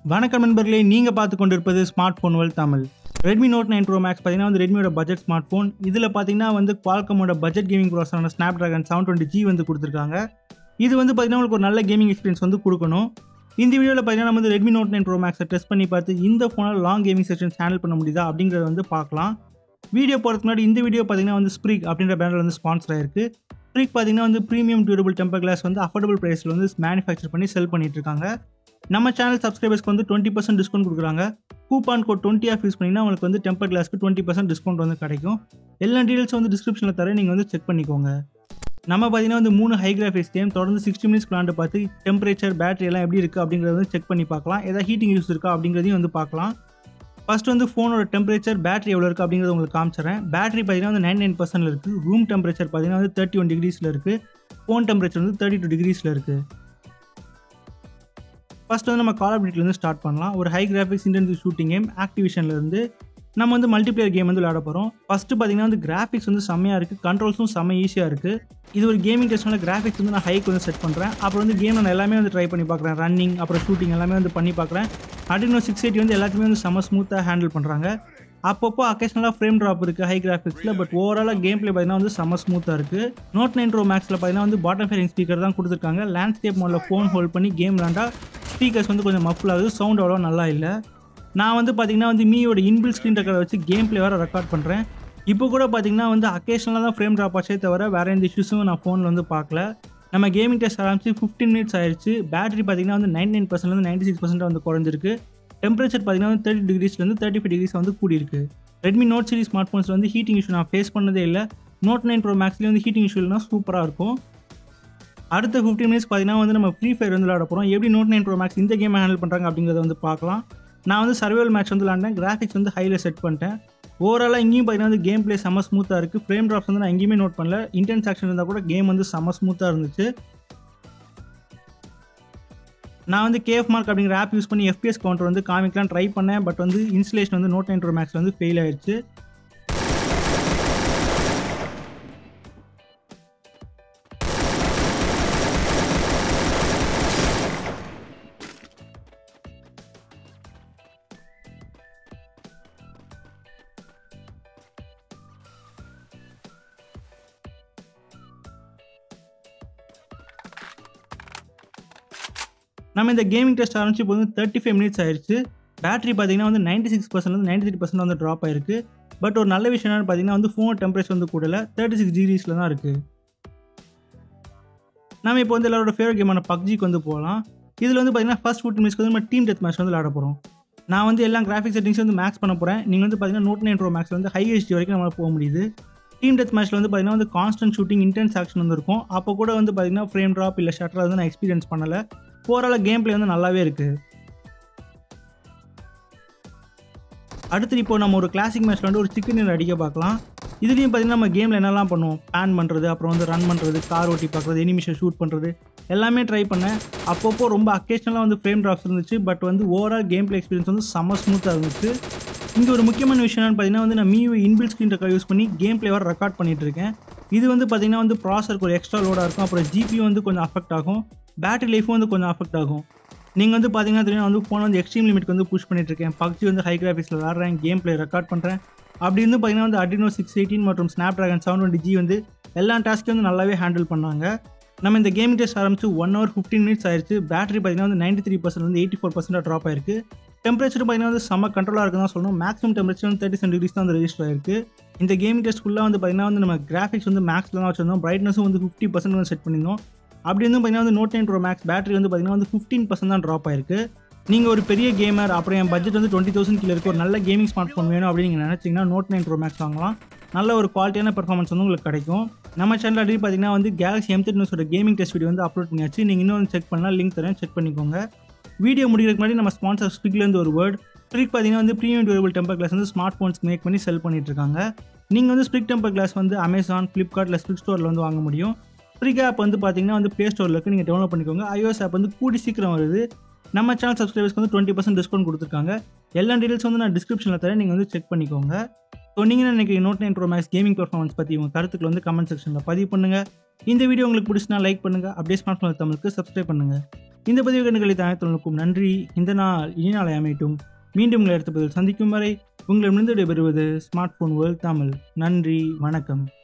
வணக்கம் நண்பர்களே, நீங்கள் பார்த்து கொண்டிருப்பது smart phone world Tamil. Redmi Note 9 Pro Max பார்த்தீங்கன்னா வந்து ரெட்மியோட பட்ஜெட் ஸ்மார்ட் ஃபோன். இதில் பார்த்தீங்கன்னா வந்து குவால்கமோட பட்ஜெட் கேமிங் ப்ராசஸரான Snapdragon 720G வந்து கொடுத்துருக்காங்க. இது வந்து பார்த்தீங்கன்னா உங்களுக்கு ஒரு நல்ல கேமிங் எக்ஸ்பீரியன்ஸ் வந்து கொடுக்கணும். இந்த வீடியோவில் பார்த்தீங்கன்னா நம்ம வந்து Redmi Note 9 Pro Max test பண்ணி பார்த்து இந்த ஃபோனால் லாங் கேமிங் செஷன்ஸ் ஹேண்டில் பண்ண முடியுதா அப்படிங்கிறத வந்து பார்க்கலாம். வீடியோ போகிறதுக்கு முன்னாடி இந்த வீடியோ பார்த்தீங்கன்னா வந்து ஸ்ப்ரிக் அப்படின்ற பிராண்டில் வந்து ஸ்பான்சர் ஆயிருக்கு. ஸ்ப்ரிக் பார்த்தீங்கன்னா வந்து ப்ரீமியம் டியூரபிள் டெம்பர் கிளாஸ் வந்து அஃபோர்டபுள் ப்ரைஸில் வந்து மேனுஃபேக்சர் பண்ணி செல் பண்ணிட்டு இருக்காங்க. நம்ம சேனல் சப்ஸ்கிரைபர்ஸ்க்கு வந்து 20% டிஸ்கவுண்ட் கொடுக்குறாங்க. கூப்பான் கோட் 20 ஆஃப் யூஸ் பண்ணிங்கன்னா உங்களுக்கு வந்து டெம்பர் கிளாஸ்க்கு 20% டிஸ்கவுண்ட் வந்து கிடைக்கும். எல்லா டீடைல்ஸ் வந்து டிஸ்கிரிப்ஷனில் தர நீங்கள் வந்து செக் பண்ணிக்கோங்க. நம்ம பார்த்தீங்கன்னா வந்து 3 ஹை கிராஃபிக்ஸ் கேம் தொடர்ந்து 60 மினிட்ஸ் விளாண்டு பார்த்து டெம்பரேச்சர் பேட்டரி எல்லாம் எப்படி இருக்குது அப்படிங்கிறத வந்து செக் பண்ணி பார்க்கலாம். ஏதாவது ஹீட்டிங் யூஸ் இருக்கா அப்படிங்கிறதையும் வந்து பார்க்கலாம். ஃபர்ஸ்ட் வந்து ஃபோனோட டெம்பரேச்சர் பேட்டரி எவ்வளோ இருக்குது அப்படிங்கிறத உங்களுக்கு காமிச்சிடுறேன். பேட்டரி பார்த்தீங்கன்னா வந்து 99% இருக்குது. ரூம் டெம்பரேச்சர் பார்த்தீங்கன்னா வந்து 31 டிகிரிஸில் இருக்குது. ஃபோன் டெம்பரேச்சர் வந்து 32 டிகிரிஸில் இருக்குது. ஃபர்ஸ்ட் வந்து நம்ம கால் ஆஃப் டியூட்டிலேருந்து ஸ்டார்ட் பண்ணலாம். ஒரு high graphics intensive shooting game ஆக்டிவிஷன்லேருந்து நம்ம வந்து மல்டிப்ளேயர் கேம் வந்து விளையாட போகிறோம். ஃபஸ்ட்டு பார்த்தீங்கன்னா வந்து கிராஃபிக்ஸ் வந்து செம்மையாக இருக்குது, கண்ட்ரோல்ஸும் செம்ம ஈஸியாக இருக்குது. இது ஒரு கேமிங் டெஸ்ட்னால கிராஃபிக்ஸ் வந்து நான் ஹைக்கு வந்து செட் பண்ணுறேன். அப்புறம் வந்து கேம் நான் எல்லாமே வந்து ட்ரை பண்ணி பார்க்குறேன். ரன்னிங் அப்புறம் ஷூட்டிங் எல்லாமே வந்து பண்ணி பார்க்குறேன். Adreno 680 வந்து எல்லாத்தையுமே வந்து செம்ம ஸ்மூத்தாக ஹேண்டில் பண்ணுறாங்க. அப்பப்போ அக்கேஷனலாக ஃப்ரேம் ட்ராப் இருக்குது ஹை கிராஃபிக்ஸில். பட் ஓவராலாக கேம் பிளே பார்த்தீங்கன்னா வந்து செம்ம ஸ்மூத்தாக இருக்குது. Note 9 Pro Maxல பார்த்தீங்கன்னா வந்து பாட்டம் ஃபேரிங் ஸ்பீக்கர் தான் கொடுத்துருக்காங்க. லேண்ட்ஸ்கேப் மோடில் ஃபோன் ஹோல்ட் பண்ணி கேம் விளாண்டா ஸ்பீக்கர்ஸ் வந்து கொஞ்சம் மஃபிள் ஆகுது, சவுண்ட் அவ்வளோ நல்லா இல்லை. நான் வந்து பார்த்தீங்கன்னா வந்து மீயோட இன்பில்ட் ஸ்க்ரீன் ரெக்கார்டை வச்சு கேம் பிளே வேறு ரெக்கார்ட் பண்ணுறேன். இப்போ கூட பார்த்தீங்கன்னா வந்து அக்கேஷனலாக தான் ஃப்ரேம் ட்ராப் ஆச்சே தவிர வேறு எந்த இஷ்யூஸும் நான் ஃபோனில் வந்து பார்க்கல. நம்ம கேமிங் டெஸ்ட் ஆரம்பிச்சு 15 மினிட்ஸ் ஆயிடுச்சு. பேட்டரி பார்த்தீங்கன்னா வந்து 99%லேருந்து 96% வந்து குறைஞ்சிருக்கு. டெம்பரேச்சர் பார்த்தீங்கன்னா வந்து 30 டிகிரிஸ்லேருந்து 35 டிகிரிஸ் வந்து கூடியிருக்கு. Redmi Note சீரிஸ் ஸ்மார்ட் ஃபோன்ஸில் வந்து ஹீட்டிங் இஷ்யூ நான் ஃபேஸ் பண்ணதே இல்லை. Note 9 Pro Maxலேயே வந்து ஹீட்டிங் இஷ்யூ இல்லைனா சூப்பராக இருக்கும். அடுத்த 15 மினிட்ஸ் பார்த்தீங்கன்னா வந்து நம்ம Freefire வந்து விளையாட போகிறோம். எப்படி Note 9 Pro Max இந்த கேமை ஹேண்டில் பண்ணுறாங்க அப்படிங்கிறத வந்து பார்க்கலாம். நான் வந்து சர்வைவல் மேட்ச் வந்து விளாண்டேன். கிராஃபிக்ஸ் வந்து ஹையில் செட் பண்ணிட்டேன். ஓவராலாக இங்கேயும் பார்த்தீங்கன்னா வந்து கேம் பிளே செம்ம ஸ்மூத்தாக இருக்குது. ஃப்ரேம் ட்ராப்ஸ் வந்து நான் எங்கேயுமே நோட் பண்ணல. இன்டென்ஸ் ஆக்ஷன் இருந்தால் கூட கேம் வந்து செம்ம ஸ்மூத்தாக இருந்துச்சு. நான் வந்து KF Mark அப்படிங்கிற ஆப் யூஸ் பண்ணி FPS கவுண்டர் வந்து காமிக்கலாம் ட்ரை பண்ணேன். பட் வந்து இன்ஸ்டலேஷன் வந்து Note 9 Pro Max வந்து ஃபெயில் ஆயிடுச்சு. நம்ம இந்த கேமிங் டெஸ்ட் ஆரம்பிச்சு இப்போ வந்து 35 மினிட்ஸ் ஆயிடுச்சு. பேட்டரி பார்த்தீங்கன்னா வந்து 96%லேருந்து 93% வந்து ட்ராப் ஆயிருக்கு. பட் ஒரு நல்ல விஷயம் என்னன்னு பார்த்தீங்கன்னா வந்து ஃபோன் டெம்பரேச்சர் வந்து கூடல 36 டிகிரிஸில் தான் இருக்குது. நம்ம இப்போ வந்து எல்லாரோட ஃபேவரட் கேமான PUBGக்கு வந்து போகலாம். இதில் வந்து பார்த்தீங்கன்னா ஃபர்ஸ்ட் 15 மினிட்ஸ்க்கு வந்து நம்ம டீம் டெத் மேட்ச் வந்து விளையாட போகிறோம். நான் வந்து எல்லா கிராஃபிக்ஸ் செட்டிங்ஸ் வந்து மேக்ஸ் பண்ண போகிறேன். நீங்கள் வந்து பார்த்தீங்கன்னா Note 9 Pro Maxல வந்து ஹை HD வரைக்கும் நம்மளால் போக முடியுது. டீம் டெத் மேட்ச்சில் வந்து பார்த்தீங்கன்னா வந்து கான்ஸ்டன்ட் ஷூட்டிங் இன்டென்ஸ் ஆக்ஷன் வந்து இருக்கும். அப்போ கூட வந்து பார்த்தீங்கன்னா ஃப்ரேம் ட்ராப் இல்லை ஷட்டர் வந்து நான் எக்ஸ்பீரியன்ஸ் பண்ணலை. ஓவராலாக கேம் பிளே வந்து நல்லாவே இருக்குது. அடுத்து இப்போ நம்ம ஒரு கிளாசிக் மேட்ச்சில் வந்து ஒரு சிக்கன் அடிக்க பார்க்கலாம். இதுலேயும் பார்த்தீங்கன்னா நம்ம கேமில் என்னெல்லாம் பண்ணுவோம், பேன் பண்ணுறது, அப்புறம் வந்து ரன் பண்ணுறது, கார் ஓட்டி பார்க்குறது, எனிமிஷன் ஷூட் பண்ணுறது எல்லாமே ட்ரை பண்ணேன். அப்பப்போ ரொம்ப அக்கேஷனலாக வந்து ஃப்ரேம் ட்ராப்ஸ் இருந்துச்சு. பட் வந்து ஓவரால் கேம் பிளே எக்ஸ்பீரியன்ஸ் வந்து செம்ம ஸ்மூத்தாக இருந்துச்சு. இங்கே ஒரு முக்கியமான விஷயம் என்னன்னு பார்த்தீங்கன்னா வந்து நான் Mi inbuilt screen record use பண்ணி கேம் பிளே வர ரெக்கார்ட் பண்ணிட்டு இருக்கேன். இது வந்து பார்த்தீங்கன்னா வந்து ப்ராசருக்கு ஒரு எக்ஸ்ட்ரா லோடாக இருக்கும். அப்புறம் GPU வந்து கொஞ்சம் அஃபெக்ட் ஆகும். பேட்டரி லைஃபும் வந்து கொஞ்சம் அஃபெக்ட் ஆகும். நீங்கள் வந்து பார்த்தீங்கன்னா தெரியும் வந்து ஃபோன் வந்து எக்ஸ்ட்ரீம் லிமிட்க்கு வந்து புஷ் பண்ணிட்டு இருக்கேன். PUBG வந்து ஹை கிராஃபிக்ஸில் விளாட்றேன், கேம் பிளே ரெக்கார்ட் பண்ணுறேன். அப்படி வந்து பார்த்தீங்கன்னா வந்து Adreno 680 மற்றும் Snapdragon 720G வந்து எல்லா டாஸ்க்கையும் வந்து நல்லாவே ஹேண்டில் பண்ணாங்க. நம்ம இந்த கேமிங் டெஸ்ட் ஆரம்பிச்சு 1 hour 15 மினிட்ஸ் ஆயிடுச்சு. பேட்டரி பார்த்தீங்கன்னா வந்து 93% வந்து 84% ட்ராப் ஆயிருக்கு. டெம்பரேச்சர் பார்த்தீங்கன்னா வந்து செம்ம கண்ட்ரோலாக இருக்குன்னு தான் சொல்லணும். மேக்ஸிமம் டெம்பரேச்சர் வந்து 37 டிகிரிஸ் தான் வந்து ரெஜிஸ்டர் ஆயிருக்கு. இந்த கேமிங் டெஸ்ட் ஃபுல்லாக வந்து பார்த்தீங்கன்னா வந்து நம்ம கிராஃபிக்ஸ் வந்து மேக்ஸில் தான் வச்சுருந்தோம். பிரைட்னஸும் வந்து 50% வந்து செட் பண்ணியிருந்தோம். அப்படி வந்து பார்த்தீங்கன்னா வந்து Note 9 Pro Max பேட்டரி வந்து பார்த்தீங்கன்னா வந்து 15% தான் ட்ராப் ஆயிருக்கு. நீங்கள் ஒரு பெரிய கேமர், அப்புறம் என் பட்ஜெட் வந்து 20,000 கீழே இருக்குது, ஒரு நல்ல கேமிங் ஸ்மார்ட் ஃபோன் வேணும் அப்படின்னு நீங்கள் நினச்சிங்கன்னா Note 9 Pro Max வாங்கலாம். நல்ல ஒரு குவாலிட்டியான பெர்ஃபார்மன்ஸ் வந்து உங்களுக்கு கிடைக்கும். நம்ம சேனல் ஆல்ரெடி பார்த்தீங்கன்னா வந்து Galaxy M39 gaming test video வந்து அப்லோட் பண்ணியாச்சு. நீங்கள் இன்னும் செக் பண்ணலாம், லிங்க் தரேன், செக் பண்ணிக்கோங்க. வீடியோ முடிக்கிறதுக்கு முன்னாடி நம்ம ஸ்பான்சர் ஸ்ப்ரிக்லேருந்து ஒரு வேர்ட். ஸ்ப்ரிக் பார்த்தீங்கன்னா வந்து ப்ரீமியம் டியூரபிள் டெம்பர் கிளாஸ் வந்து ஸ்மார்ட் ஃபோன்ஸ்க்கு மேக் பண்ணி செல் பண்ணிட்டு இருக்காங்க. நீங்கள் வந்து ஸ்ப்ரிக் டெம்பர் கிளாஸ் வந்து Amazon, Flipkart இல்லை ஸ்ப்ரிக் ஸ்டோரில் வந்து வாங்க முடியும். ஸ்ப்ரிக் ஆப் வந்து பார்த்தீங்கன்னா வந்து ப்ளே ஸ்டோரில் இருக்குது, நீங்கள் டவுன்லோட் பண்ணிக்கோங்க. iOS ஆப் வந்து கூடி சீக்கிரம் வருது. நம்ம சேனல் சப்ஸ்கிரைபர்ஸ்க்கு வந்து 20% டிஸ்கவுண்ட் கொடுத்துருக்காங்க. எல்லா டீடைல்ஸ் வந்து நான் டிஸ்கிரிப்ஷனில் தரேன், நீங்கள் வந்து செக் பண்ணிக்கோங்க. ஸோ நீங்கள் நினைக்கிறீங்க Note 9 Pro Max gaming performance பற்றி உங்கள் கருத்துக்கள் வந்து கமெண்ட் செக்ஷனில் பதிவு பண்ணுங்கள். இந்த வீடியோ உங்களுக்கு பிடிச்சினா லைக் பண்ணுங்கள், அப்படியே ஸ்மார்ட் ஃபோன் தமிழுக்கு சப்ஸ்கிரைப் பண்ணுங்கள். இந்த பதிவு கண்டுகளை அனைத்துக்கும் நன்றி. இந்த நாள் இனி நாளை அமையட்டும். மீண்டும் உங்களை அடுத்த பதிவில் சந்திக்கும் வரை உங்களிடமிருந்து விடைபெறுவது ஸ்மார்ட் ஃபோன் வேர்ல்ட் தமிழ். நன்றி, வணக்கம்.